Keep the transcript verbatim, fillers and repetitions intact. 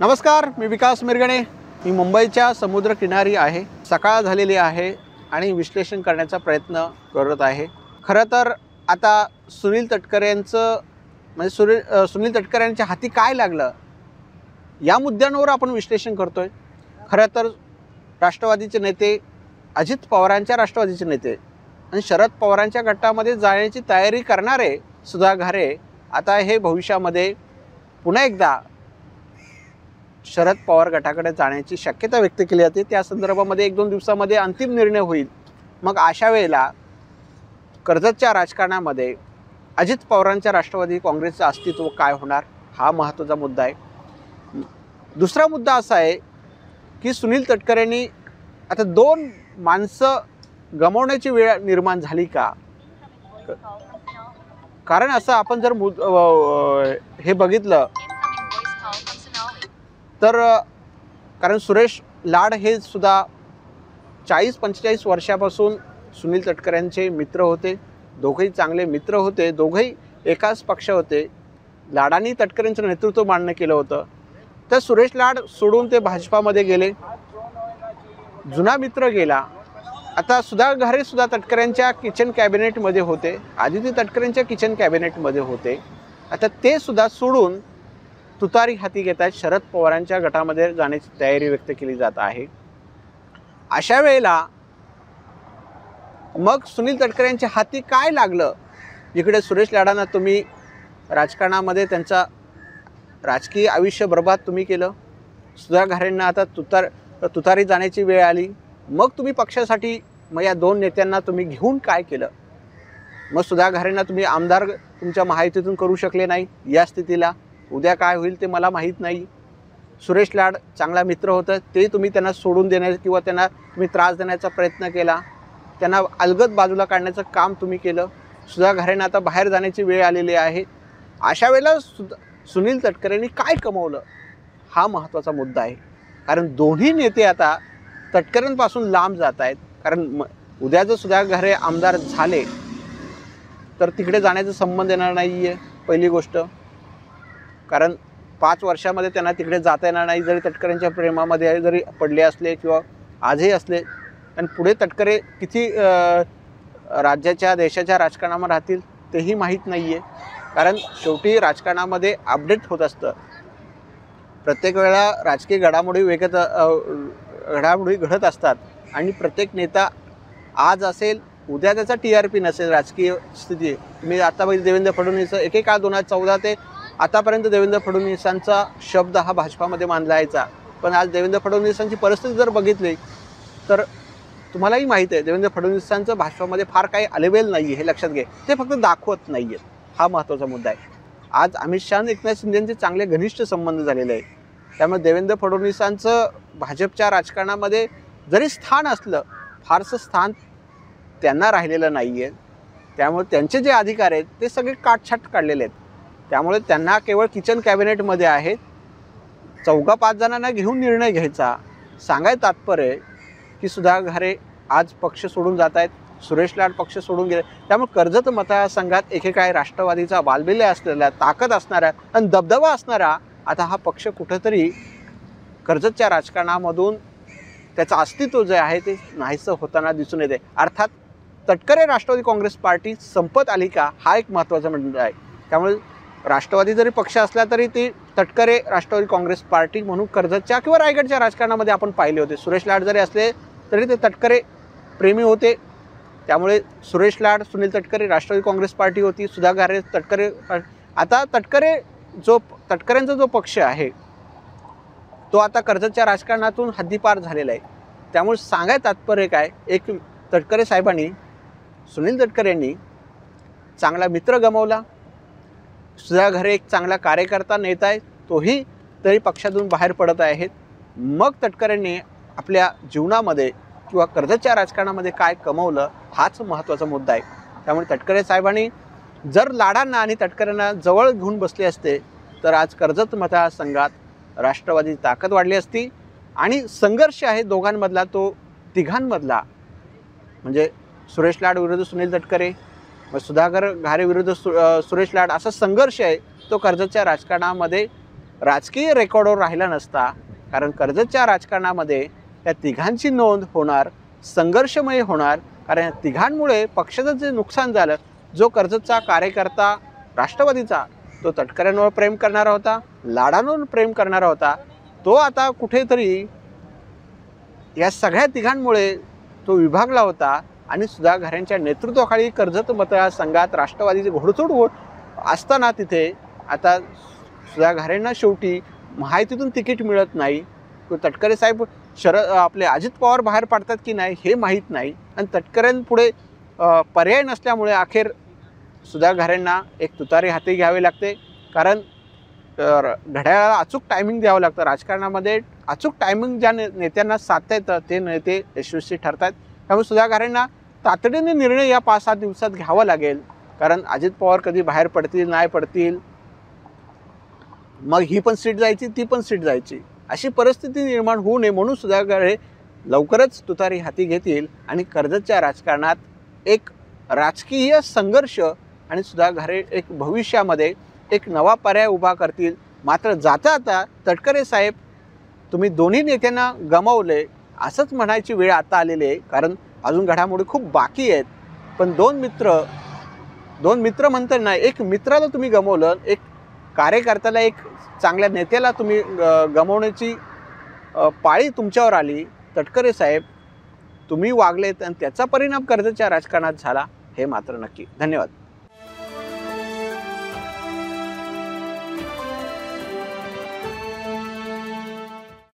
नमस्कार, मी विकास मिरगणे। मी मुंबईच्या समुद्रकिनारी आहे। सकाळ झालेली आहे आणि विश्लेषण करण्याचा प्रयत्न करत आहे। खरं तर आता सुनील तटकरेंचं म्हणजे सुनील सुनील तटकरेंच्या हाती काय लागलं या मुद्द्यांवर आपण विश्लेषण करतोय। खरं तर राष्ट्रवादीचे नेते, अजित पवारांच्या राष्ट्रवादीचे नेते आणि शरद पवारांच्या गटामध्ये जाण्याची तयारी करणारे सुधा घारे आता हे भविष्यामध्ये पुन्हा एकदा शरद पवार गटाकडे जाण्याची शक्यता व्यक्त केली जाते। त्या संदर्भामध्ये एक दोन दिवसामध्ये अंतिम निर्णय होईल। मग अशा वेळेला कर्जतच्या राजकारणामध्ये अजित पवारांच्या राष्ट्रवादी काँग्रेसचं अस्तित्व काय होणार हा महत्त्वाचा मुद्दा आहे। दुसरा मुद्दा असा आहे की सुनील तटकरेंनी आता दोन माणसं गमावण्याची वेळ निर्माण झाली का? कारण असं आपण जर हे बघितलं तर कारण सुरेश लाड हे सुद्धा चाळीस पंचेचाळीस वर्षापासून सुनील तटकरेंचे मित्र होते। दोघेही चांगले मित्र होते, दोघेही एकाच पक्ष होते। लाडांनी तटकरेंचं नेतृत्व मान्य केलं होतं। तर सुरेश लाड सोडून ते भाजपामध्ये गेले, जुना मित्र गेला। आता सुधा घारे सुद्धा तटकरेंच्या किचन कॅबिनेटमध्ये होते, आदिती तटकरेंच्या किचन कॅबिनेटमध्ये होते। आता ते सुद्धा सोडून तुतारी हाती घेत आहेत, शरद पवारांच्या गटामध्ये जाण्याची तयारी व्यक्त केली जात आहे। अशा वेळेला मग सुनील तटकरेंच्या हाती काय लागलं? जिकडे सुरेश लाडांना तुम्ही राजकारणामध्ये त्यांचा राजकीय आयुष्य बर्बाद तुम्ही केलं, सुधा घारेंना आता तुतार तुतारी जाण्याची वेळ आली। मग तुम्ही पक्षासाठी मग या दोन नेत्यांना तुम्ही घेऊन काय केलं? मग सुधा घारेंना तुम्ही आमदार तुमच्या महायुतीतून करू शकले नाही। या स्थितीला उद्या काय होईल ते मला माहीत नाही। सुरेश लाड चांगला मित्र होतं, ते तुम्ही त्यांना सोडून देण्याचा किंवा त्यांना तुम्ही त्रास देण्याचा प्रयत्न केला, त्यांना अलगद बाजूला काढण्याचं काम तुम्ही केलं। सुधा घारेंना आता बाहेर जाण्याची वेळ आलेली आहे। अशा वेळेला सुद्धा सुनील तटकरेंनी काय कमवलं हा महत्त्वाचा मुद्दा आहे। कारण दोन्ही नेते आता तटकरेंपासून लांब जात आहेत। कारण उद्या जर सुधा घारे आमदार झाले तर तिकडे जाण्याचा संबंध येणार नाही आहे पहिली गोष्ट। कारण पाच वर्षामध्ये त्यांना तिकडे जाता येणार नाही, जरी तटकरेंच्या प्रेमामध्ये जरी पडले असले किंवा आजही असले। आणि पुढे तटकरे किती राज्याच्या देशाच्या राजकारणामध्ये राहतील तेही माहीत नाही आहे। कारण शेवटी राजकारणामध्ये अपडेट होत असतं, प्रत्येक वेळा राजकीय घडामोडी वेगत घडामोडी घडत असतात आणि प्रत्येक नेता आज असेल उद्या त्याचा टी आर पी नसेल। राजकीय स्थिती मी आता बघितलं, देवेंद्र फडणवीस एकेकाळ दोन हजार चौदा ते आतापर्यंत देवेंद्र फडणवीसांचा शब्द हा भाजपामध्ये मानला जायचा। पण आज देवेंद्र फडणवीसांची परिस्थिती जर बघितली तर तुम्हालाही माहीत आहे देवेंद्र फडणवीसांचं भाजपामध्ये फार काही आलेवेल नाही आहे, हे लक्षात घे। ते फक्त दाखवत नाही आहेत, हा महत्त्वाचा मुद्दा आहे। आज अमित शहा आणि एकनाथ शिंदेंचे चांगले घनिष्ठ संबंध झालेले आहे। त्यामुळे देवेंद्र फडणवीसांचं भाजपच्या राजकारणामध्ये जरी स्थान असलं, फारसं स्थान त्यांना राहिलेलं नाही आहे। त्यामुळे त्यांचे जे अधिकार आहेत ते सगळे काटछाट काढलेले आहेत। त्यामुळे त्यांना केवळ किचन कॅबिनेटमध्ये आहेत, चौघा पाच जणांना घेऊन निर्णय घ्यायचा। सांगाय तात्पर्य की सुधा घारे आज पक्ष सोडून जात आहेत, सुरेश लाड पक्ष सोडून गेले। त्यामुळे कर्जत मतदारसंघात एकेकाळी राष्ट्रवादीचा बालबिल्य असलेला, ताकद असणारा आणि दबदबा असणारा आता हा पक्ष कुठंतरी कर्जतच्या राजकारणामधून त्याचं अस्तित्व जे आहे ते नाहीसं होताना दिसून येते। अर्थात तटकरे राष्ट्रवादी काँग्रेस पार्टी संपत आली का हा एक महत्त्वाचा मुद्दा आहे। त्यामुळे राष्ट्रवादी जरी पक्ष असला तरी ती तटकरे राष्ट्रवादी काँग्रेस पार्टी म्हणून कर्जतच्या किंवा रायगडच्या राजकारणामध्ये आपण पाहिले होते। सुरेश लाड जरी असले तरी ते तटकरे प्रेमी होते। त्यामुळे सुरेश लाड, सुनील तटकरे राष्ट्रवादी काँग्रेस पार्टी होती, सुधा घारे तटकरे। आता तटकरे जो तटकरेंचा जो पक्ष आहे तो आता कर्जतच्या राजकारणातून हद्दीपार झालेला आहे। त्यामुळे सांगाय तात्पर्य काय, एक तटकरे साहेबांनी, सुनील तटकरेंनी चांगला मित्र गमावला, सुधा घारे एक चांगला कार्यकर्ता नेता आहे, तोही तरी पक्षातून बाहेर पडत आहेत। मग तटकरेंनी आपल्या जीवनामध्ये किंवा कर्जतच्या राजकारणामध्ये काय कमवलं हाच महत्त्वाचा मुद्दा आहे। त्यामुळे तटकरे साहेबांनी जर लाडांना आणि तटकरेंना जवळ घेऊन बसले असते तर आज कर्जत मतदारसंघात राष्ट्रवादी ताकद वाढली असती आणि संघर्ष आहे दोघांमधला तो तिघांमधला, म्हणजे सुरेश लाड विरुद्ध सुनील तटकरे, मग सुधाकर घारे विरुद्ध सु सुरेश लाड असा संघर्ष आहे तो कर्जतच्या राजकारणामध्ये राजकीय रेकॉर्डवर राहिला नसता, कारण कर्जतच्या राजकारणामध्ये त्या तिघांची नोंद होणार, संघर्षमय होणार, कारण या तिघांमुळे पक्षाचं जे नुकसान झालं, जो कर्जतचा कार्यकर्ता राष्ट्रवादीचा तो तटकऱ्यांवर प्रेम करणारा होता, लाडांवर प्रेम करणारा होता, तो आता कुठेतरी या सगळ्या तिघांमुळे तो विभागला होता आणि सुधा घारेंच्या नेतृत्वाखाली कर्जत मतदारसंघात राष्ट्रवादीचे घोडचूड होत असताना तिथे आता सुधा घारेंना शेवटी महायुतीतून तिकीट मिळत नाही. तटकरे साहेब शरद आपले अजित पवार बाहेर पडतात की नाही हे माहीत नाही आणि तटकऱ्यांपुढे पर्याय नसल्यामुळे अखेर सुधा घारेंना एक तुतारी हाती घ्यावी लागते, कारण घड्याळाला अचूक टायमिंग द्यावं लागतं. राजकारणामध्ये अचूक टायमिंग ज्या ने नेत्यांना साधता येतं ते नेते यशस्वी ठरतात. त्यामुळे सुधा घारेंना तातडीने निर्णय या पाच सात दिवसात घ्यावा लागेल, कारण अजित पवार कधी बाहेर पडतील नाही पडतील, मग ही पण सीट जायची ती पण सीट जायची, अशी परिस्थिती निर्माण होऊ नये म्हणून सुधा घारे लवकरच तुतारी हाती घेतील आणि कर्जतच्या राजकारणात एक राजकीय संघर्ष आणि सुधा घारे एक भविष्यामध्ये एक नवा पर्याय उभा करतील. मात्र जाता आता तटकरे साहेब तुम्ही दोन्ही नेत्यांना गमावले असंच म्हणायची वेळ आता आलेली आहे, कारण अजून घडामोडी खूप बाकी आहेत. पण दोन मित्र दोन मित्र म्हणतात नाही, एक मित्राला तुम्ही गमावलं, एक कार्यकर्त्याला, एक चांगल्या नेत्याला तुम्ही गमावण्याची पाळी तुमच्यावर आली. तटकरे साहेब तुम्ही वागलेत आणि त्याचा परिणाम कर्जतच्या राजकारणात झाला हे मात्र नक्की. धन्यवाद.